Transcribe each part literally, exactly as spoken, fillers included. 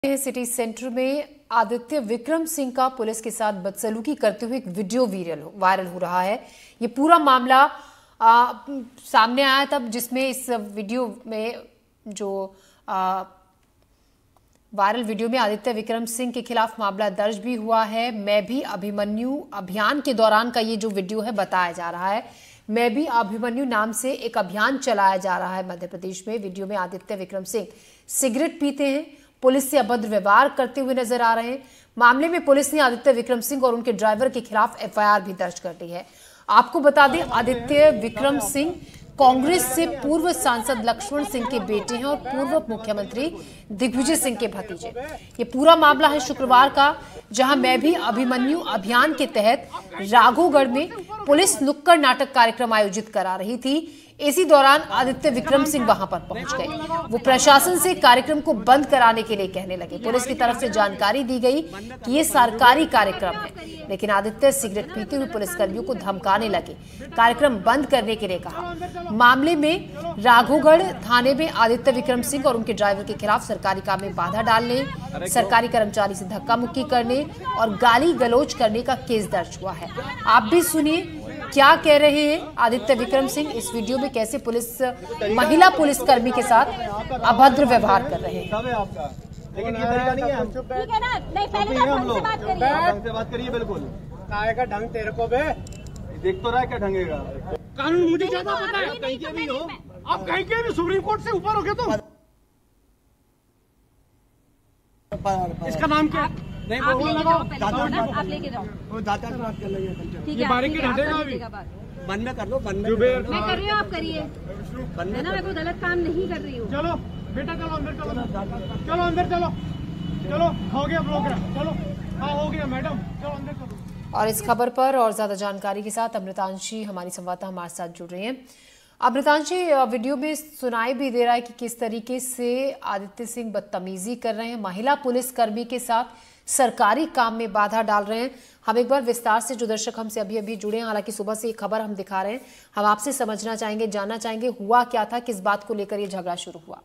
City centre में आदित्य विक्रम सिंह का police के साथ बदसलूकी करते हुए एक वीडियो वायरल वायरल हो रहा है। ये पूरा मामला आ, सामने आया तब जिसमें इस वीडियो में जो आ, वायरल वीडियो में आदित्य विक्रम सिंह के खिलाफ मामला दर्ज भी हुआ है। मैं भी अभिमन्यु अभियान के दौरान का ये जो वीडियो है बताया जा रहा है। मैं भी अभिमन्यु नाम से एक अभियान चलाया जा रहा है मध्य प्रदेश में। वीडियो में आदित्य विक्रम सिंह सिगरेट पीते हैं, पुलिस से अभद्र व्यवहार करते हुए नजर आ रहे हैं। मामले में पुलिस ने आदित्य विक्रम सिंह और उनके ड्राइवर के खिलाफ एफ आई आर भी दर्ज कर दी है। आपको बता दें, आदित्य विक्रम सिंह कांग्रेस से पूर्व सांसद लक्ष्मण सिंह के बेटे हैं और पूर्व मुख्यमंत्री दिग्विजय सिंह के भतीजे। ये पूरा मामला है शुक्रवार का, जहां मैं भी अभिमन्यु अभियान के तहत राघोगढ़ में पुलिस नुक्कड़ नाटक कार्यक्रम आयोजित करा रही थी। इसी दौरान आदित्य विक्रम सिंह वहां पर पहुंच गए। वो प्रशासन से कार्यक्रम को बंद कराने के लिए कहने लगे। पुलिस की तरफ से जानकारी दी गई कि ये सरकारी कार्यक्रम है, लेकिन आदित्य सिगरेट पीते हुए पुलिसकर्मियों को धमकाने लगे, कार्यक्रम बंद करने के लिए कहा। मामले में राघोगढ़ थाने में आदित्य विक्रम सिंह और उनके ड्राइवर के खिलाफ सरकारी काम में बाधा डालने, सरकारी कर्मचारी से धक्का मुक्की करने और गाली गलौज करने का केस दर्ज हुआ है। आप भी सुनिए क्या कह रहे हैं आदित्य विक्रम सिंह, इस वीडियो में कैसे पुलिस महिला पुलिसकर्मी के साथ अभद्र व्यवहार कर रहे हैं। लेकिन ये तरीका नहीं है। हम चुप ठीक है ना, नहीं पहले तो ढंग से बात करिए। ढंग से बात करिए, बिल्कुल। काहे का ढंग तेरे को बे देख तो रहा है क्या ढंगेगा। कानून मुझे ज्यादा पता है, कहीं के भी हो आप, कहीं के भी सुप्रीम कोर्ट से ऊपर हो गए तुम। इसका नाम क्या है? नहीं वो लगाओ, आप लेके जाओ, वो दाता से बात कर लेंगे। ये बारीकी हटेगा अभी, बंद में कर लो, बंद में मैं कर रही हूँ, आप करिए है ना, मैं कोई गलत काम नहीं कर रही हूँ। चलो बेटा चलो अंदर, चलो चलो अंदर, चलो चलो हो गया प्रोग्राम, चलो हाँ हो गया मैडम, चलो अंदर चलो। और इस खबर पर और ज्यादा जानकारी के साथ अमृतांशी हमारी संवाददाता हमारे साथ जुड़ रही हैं। अमृतांशी, वीडियो में सुनाई भी दे रहा है कि किस तरीके से आदित्य सिंह बदतमीजी कर रहे हैं, महिला पुलिसकर्मी के साथ सरकारी काम में बाधा डाल रहे हैं। हम एक बार विस्तार से, जो दर्शक हमसे अभी अभी जुड़े हैं, हालांकि सुबह से ये खबर हम दिखा रहे हैं, हम आपसे समझना चाहेंगे, जानना चाहेंगे हुआ क्या था, किस बात को लेकर ये झगड़ा शुरू हुआ।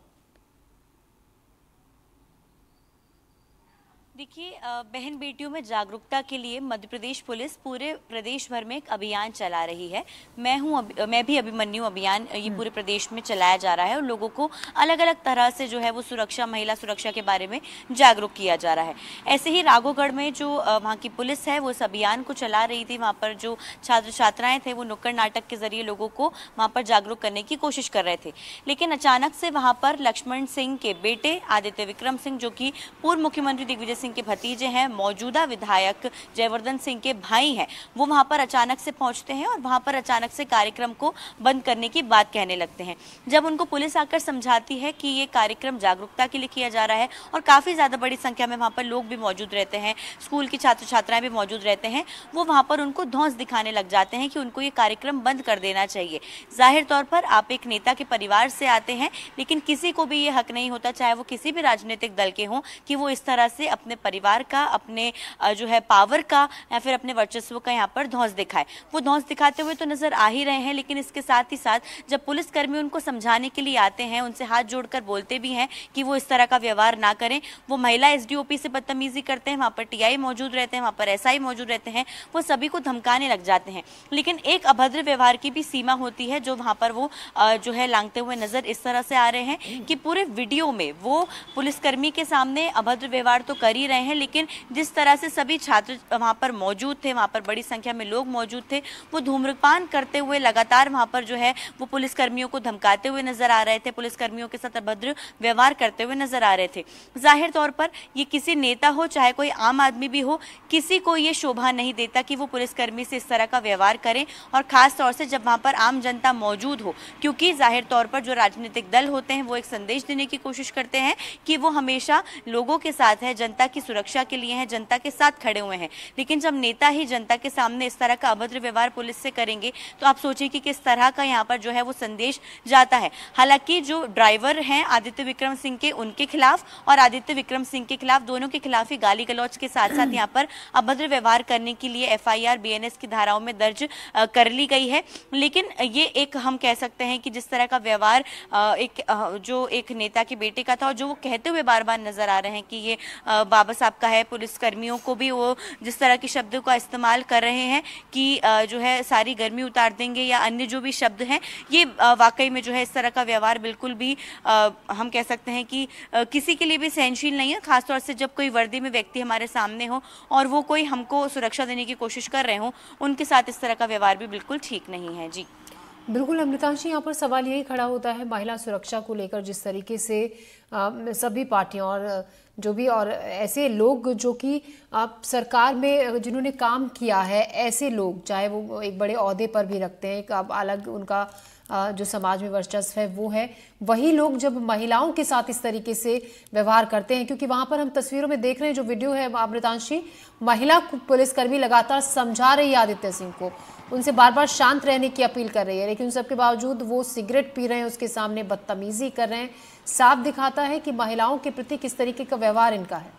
देखिए, बहन बेटियों में जागरूकता के लिए मध्य प्रदेश पुलिस पूरे प्रदेश भर में एक अभियान चला रही है। मैं हूं मैं भी अभिमन्यु अभियान ये पूरे प्रदेश में चलाया जा रहा है और लोगों को अलग अलग तरह से जो है वो सुरक्षा, महिला सुरक्षा के बारे में जागरूक किया जा रहा है। ऐसे ही राघोगढ़ में जो वहाँ की पुलिस है वो इस अभियान को चला रही थी। वहाँ पर जो छात्र छात्राएं थे वो नुक्कड़ नाटक के जरिए लोगों को वहाँ पर जागरूक करने की कोशिश कर रहे थे, लेकिन अचानक से वहाँ पर लक्ष्मण सिंह के बेटे आदित्य विक्रम सिंह, जो कि पूर्व मुख्यमंत्री दिग्विजय सिंह के भतीजे हैं, मौजूदा विधायक जयवर्धन सिंह के भाई हैं, वो वहां पर अचानक से पहुंचते हैं और वहां पर अचानक से कार्यक्रम को बंद करने की बात कहने लगते हैं। जब उनको पुलिस आकर समझाती है कि ये कार्यक्रम जागरूकता के लिए किया जा रहा है और काफी ज्यादा बड़ी संख्या में वहां पर लोग भी मौजूद रहते हैं, स्कूल की छात्र छात्राएं भी मौजूद रहते हैं, वो वहां पर उनको धौंस दिखाने लग जाते हैं कि उनको ये कार्यक्रम बंद कर देना चाहिए। जाहिर तौर पर आप एक नेता के परिवार से आते हैं, लेकिन किसी को भी ये हक नहीं होता, चाहे वो किसी भी राजनीतिक दल के हों, कि वो इस तरह से अपने परिवार का, अपने जो है पावर का या फिर अपने वर्चस्व का यहाँ पर धौंस दिखाए। वो धौंस दिखाते हुए तो नजर आ ही रहे हैं, लेकिन इसके साथ ही साथ जब पुलिसकर्मी उनको समझाने के लिए आते हैं, उनसे हाथ जोड़कर बोलते भी हैं कि वो इस तरह का व्यवहार ना करें। वो महिला एस डी ओ पी से बदतमीजी करते हैं, वहाँ पर टी आई मौजूद रहते हैं, वहाँ पर एस आई मौजूद रहते हैं, वो सभी को धमकाने लग जाते हैं। लेकिन एक अभद्र व्यवहार की भी सीमा होती है जो वहाँ पर वो जो है लांघते हुए नजर इस तरह से आ रहे हैं कि पूरे वीडियो में वो पुलिसकर्मी के सामने अभद्र व्यवहार तो कर ही रहे हैं, लेकिन जिस तरह से सभी छात्र वहां पर मौजूद थे, वहां पर बड़ी संख्या में लोग मौजूद थे, वो धूम्रपान करते हुए लगातार वहां पर जो है वो पुलिसकर्मियों को धमकाते हुए नजर आ रहे थे, पुलिसकर्मियों के साथ अभद्र व्यवहार करते हुए नजर आ रहे थे। जाहिर तौर पर ये किसी नेता हो, चाहे कोई आम आदमी भी हो, किसी को ये शोभा नहीं देता कि वो पुलिसकर्मी से इस तरह का व्यवहार करें, और खास तौर से जब वहां पर आम जनता मौजूद हो, क्योंकि जाहिर तौर पर जो राजनीतिक दल होते हैं वो एक संदेश देने की कोशिश करते हैं कि वो हमेशा लोगों के साथ है, जनता की सुरक्षा के लिए हैं, जनता के साथ खड़े हुए हैं, लेकिन जब नेता ही जनता के सामने इस तरह का अभद्र व्यवहार पुलिस से करेंगे तो आप सोचिए कि किस तरह का यहाँ पर जो है वो संदेश जाता है। हालांकि जो ड्राइवर हैं आदित्य विक्रम सिंह के, उनके खिलाफ और आदित्य विक्रम सिंह के खिलाफ, दोनों के खिलाफ ही गाली गलौज के साथ साथ यहाँ पर अभद्र व्यवहार करने के लिए F I R B N S की धाराओं में दर्ज कर ली गई है। लेकिन ये एक हम कह सकते हैं कि जिस तरह का व्यवहार एक जो एक नेता के बेटे का था और जो वो कहते हुए बार बार नजर आ रहे हैं कि ये बाबा साहब का है, पुलिस कर्मियों को भी वो जिस तरह के शब्दों का इस्तेमाल कर रहे हैं कि जो है सारी गर्मी उतार देंगे या अन्य जो भी शब्द हैं, ये वाकई में जो है इस तरह का व्यवहार बिल्कुल भी हम कह सकते हैं कि किसी के लिए भी सहनशील नहीं है। खासतौर से जब कोई वर्दी में व्यक्ति हमारे सामने हो और वो कोई हमको सुरक्षा देने की कोशिश कर रहे हो, उनके साथ इस तरह का व्यवहार भी बिल्कुल ठीक नहीं है। जी बिल्कुल अमृतांशी, यहाँ पर सवाल यही खड़ा होता है महिला सुरक्षा को लेकर, जिस तरीके से आ, सभी पार्टियां और जो भी और ऐसे लोग जो कि आप सरकार में जिन्होंने काम किया है, ऐसे लोग चाहे वो एक बड़े ओहदे पर भी रखते हैं, एक अलग उनका जो समाज में वर्चस्व है वो है, वही लोग जब महिलाओं के साथ इस तरीके से व्यवहार करते हैं, क्योंकि वहां पर हम तस्वीरों में देख रहे हैं जो वीडियो है अमृतांशी, महिला पुलिसकर्मी लगातार समझा रही है आदित्य सिंह को, उनसे बार बार शांत रहने की अपील कर रही है, लेकिन उन सबके बावजूद वो सिगरेट पी रहे हैं, उसके सामने बदतमीजी कर रहे हैं। साफ दिखाता है कि महिलाओं के प्रति किस तरीके का व्यवहार इनका है।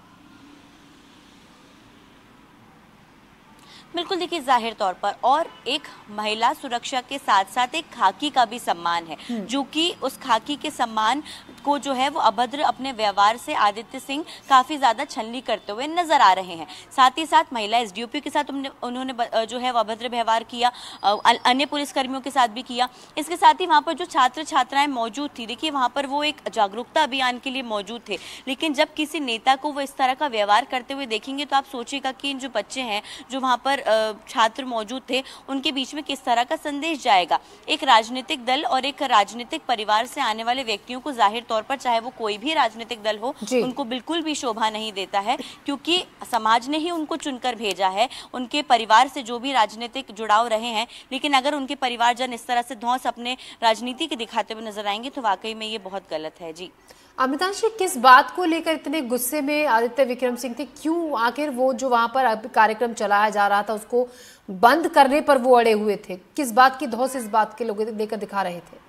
बिल्कुल, देखिए जाहिर तौर पर और एक महिला सुरक्षा के साथ साथ एक खाकी का भी सम्मान है, जो कि उस खाकी के सम्मान को जो है वो अभद्र अपने व्यवहार से आदित्य सिंह काफी ज्यादा छलनी करते हुए नजर आ रहे हैं। साथ ही साथ महिला एस डी ओ पी के साथ उन्होंने जो है वो अभद्र व्यवहार किया, अन्य पुलिसकर्मियों के साथ भी किया। इसके साथ ही वहां पर जो छात्र छात्राएं मौजूद थी, देखिए वहां पर वो एक जागरूकता अभियान के लिए मौजूद थे, लेकिन जब किसी नेता को वो इस तरह का व्यवहार करते हुए देखेंगे तो आप सोचिएगा कि इन जो बच्चे हैं, जो वहां पर छात्र मौजूद थे, उनके बीच में किस तरह का संदेश जाएगा। एक राजनीतिक दल और एक राजनीतिक परिवार से आने वाले व्यक्तियों को जाहिर तौर पर, चाहे वो कोई भी राजनीतिक दल हो, उनको बिल्कुल भी शोभा नहीं देता है, क्योंकि समाज ने ही उनको चुनकर भेजा है। उनके परिवार से जो भी राजनीतिक जुड़ाव रहे हैं, लेकिन अगर उनके परिवारजन इस तरह से धौंस अपने राजनीति के दिखाते हुए नजर आएंगे तो वाकई में ये बहुत गलत है। जी अमृतांशी, किस बात को लेकर इतने गुस्से में आदित्य विक्रम सिंह थे? क्यों आखिर वो जो वहां पर कार्यक्रम चलाया जा रहा था उसको बंद करने पर वो अड़े हुए थे? किस बात की धौंस इस बात के लोग लेकर दिखा रहे थे?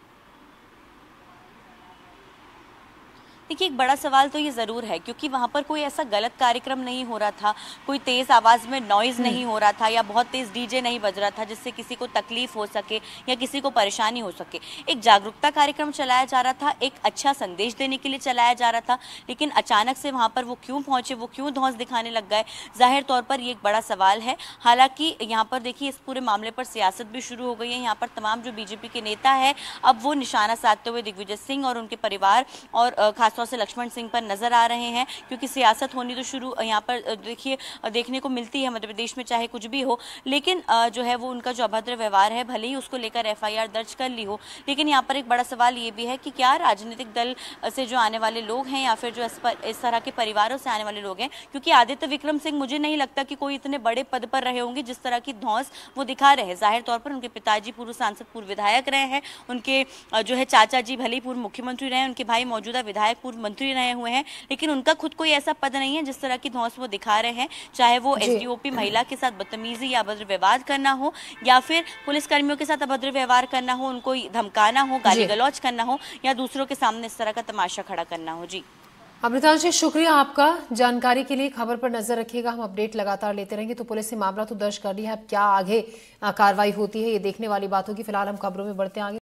देखिए, एक बड़ा सवाल तो ये ज़रूर है, क्योंकि वहाँ पर कोई ऐसा गलत कार्यक्रम नहीं हो रहा था, कोई तेज़ आवाज़ में नॉइज़ नहीं हो रहा था या बहुत तेज़ डीजे नहीं बज रहा था जिससे किसी को तकलीफ हो सके या किसी को परेशानी हो सके। एक जागरूकता कार्यक्रम चलाया जा रहा था, एक अच्छा संदेश देने के लिए चलाया जा रहा था, लेकिन अचानक से वहाँ पर वो क्यों पहुँचे, वो क्यों धौंस दिखाने लग गए, जाहिर तौर पर ये एक बड़ा सवाल है। हालांकि यहाँ पर देखिए इस पूरे मामले पर सियासत भी शुरू हो गई है। यहाँ पर तमाम जो बीजेपी के नेता है, अब वो निशाना साधते हुए दिग्विजय सिंह और उनके परिवार और खास तौर से लक्ष्मण सिंह पर नजर आ रहे हैं, क्योंकि सियासत होनी तो शुरू यहाँ पर देखिए देखने को मिलती है मध्य प्रदेश में, चाहे कुछ भी हो, लेकिन जो है वो उनका जो अभद्र व्यवहार है, भले ही उसको लेकर एफ आई आर दर्ज कर ली हो, लेकिन यहाँ पर एक बड़ा सवाल ये भी है कि क्या राजनीतिक दल से जो आने वाले लोग हैं या फिर जो इस तरह के परिवारों से आने वाले लोग हैं, क्योंकि आदित्य विक्रम सिंह मुझे नहीं लगता कि कोई इतने बड़े पद पर रहे होंगे जिस तरह की धौंस वो दिखा रहे हैं। जाहिर तौर पर उनके पिताजी पूर्व सांसद, पूर्व विधायक रहे हैं, उनके जो है चाचा जी भले ही पूर्व मुख्यमंत्री रहे हैं, उनके भाई मौजूदा विधायक पूर्व मंत्री रहे हुए हैं, लेकिन उनका खुद कोई ऐसा पद नहीं है जिस तरह की धौंस वो दिखा रहे हैं, चाहे वो एस डी ओ पी महिला के साथ बदतमीजी या अभद्र व्यवहार करना हो या फिर पुलिस कर्मियों के साथ अभद्र व्यवहार करना हो, उनको धमकाना हो, गाली गलौज करना हो या दूसरों के सामने इस तरह का तमाशा खड़ा करना हो। जी अमृतांशी, शुक्रिया आपका जानकारी के लिए। खबर पर नजर रखिएगा, हम अपडेट लगातार लेते रहेंगे। तो पुलिस ने मामला तो दर्ज कर लिया है, अब क्या आगे कार्रवाई होती है ये देखने वाली बात होगी। फिलहाल हम खबरों में बढ़ते आगे।